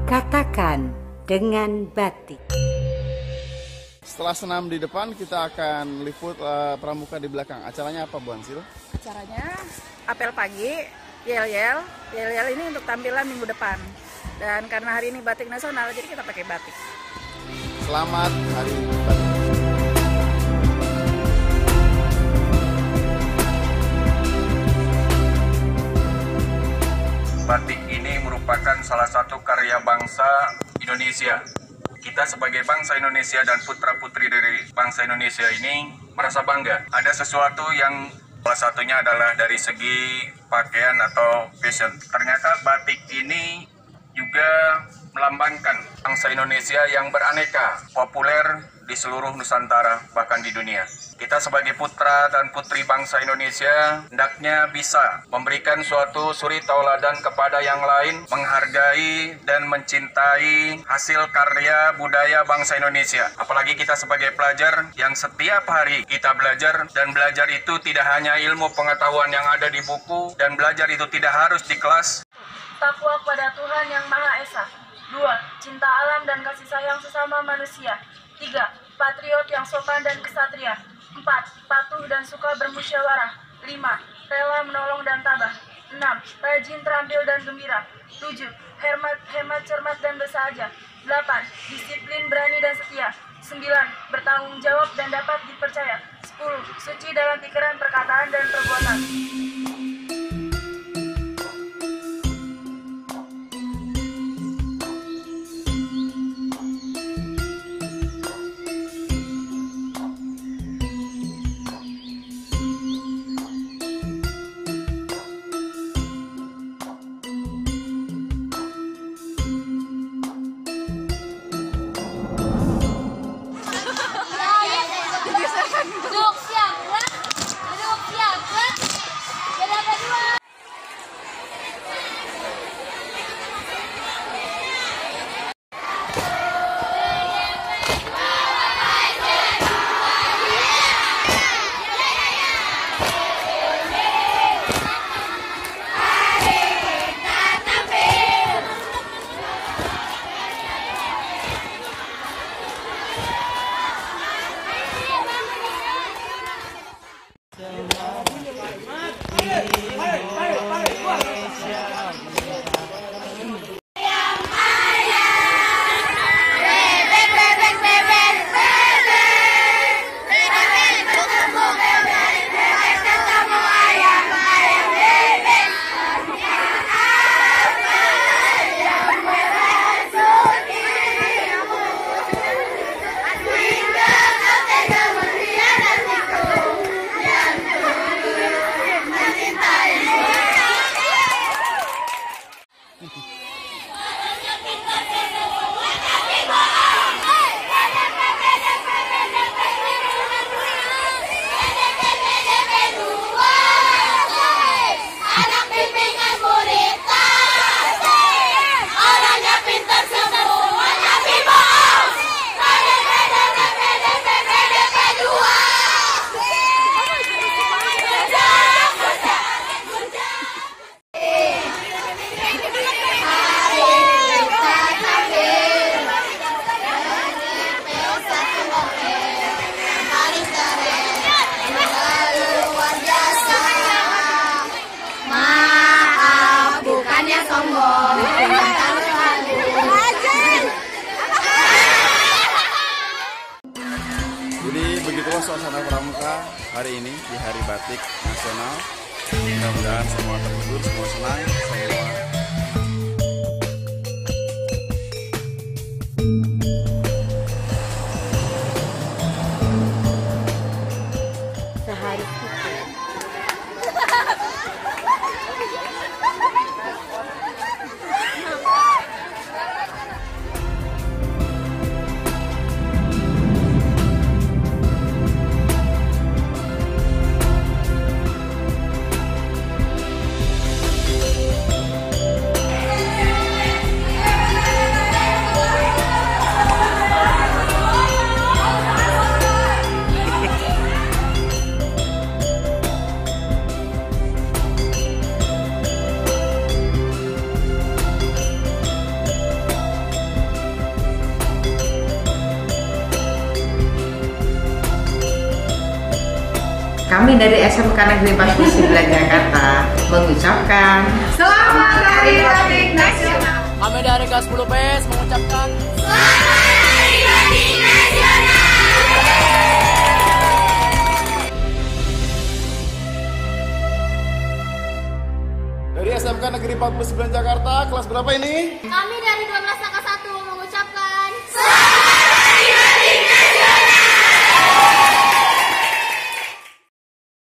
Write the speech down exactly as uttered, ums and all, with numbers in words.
Katakan dengan batik. Setelah senam di depan, kita akan liput uh, pramuka di belakang. Acaranya apa, Bu Ansil? Acaranya apel pagi, yel-yel. Yel-yel ini untuk tampilan minggu depan. Dan karena hari ini batik nasional, jadi kita pakai batik. Selamat Hari Batik. Batik ini merupakan salah satu karya bangsa Indonesia. Kita sebagai bangsa Indonesia dan putra-putri dari bangsa Indonesia ini merasa bangga. Ada sesuatu yang salah satunya adalah dari segi pakaian atau fashion. Ternyata batik ini juga melambangkan bangsa Indonesia yang beraneka, populer di seluruh Nusantara, bahkan di dunia. Kita sebagai putra dan putri bangsa Indonesia hendaknya bisa memberikan suatu suri tauladan kepada yang lain, menghargai dan mencintai hasil karya budaya bangsa Indonesia. Apalagi kita sebagai pelajar yang setiap hari kita belajar, dan belajar itu tidak hanya ilmu pengetahuan yang ada di buku, dan belajar itu tidak harus di kelas. Takwa kepada Tuhan Yang Maha Esa. Dua, cinta alam dan kasih sayang sesama manusia. Tiga, patriot yang sopan dan kesatria. Empat, patuh dan suka bermusyawarah. Lima, rela menolong dan tabah. Enam, rajin, terampil dan gembira. Tujuh, hemat, hemat, cermat dan bersahaja. Delapan, disiplin, berani dan setia. Sembilan, bertanggung jawab dan dapat dipercaya. Sepuluh, suci dalam pikiran, perkataan dan perbuatan. Jadi begitulah suasana pramuka hari ini di Hari Batik Nasional. Mudah-mudahan semua terhibur, semua senang, semua Sehari itu Thank you. Kami dari S M K Negeri empat puluh sembilan Jakarta mengucapkan Selamat Hari Batik Nasional. Kami dari K sepuluh P S mengucapkan Selamat Hari Batik Nasional. Dari S M K Negeri empat puluh sembilan Jakarta, kelas berapa ini? Kami dari dua belas angka satu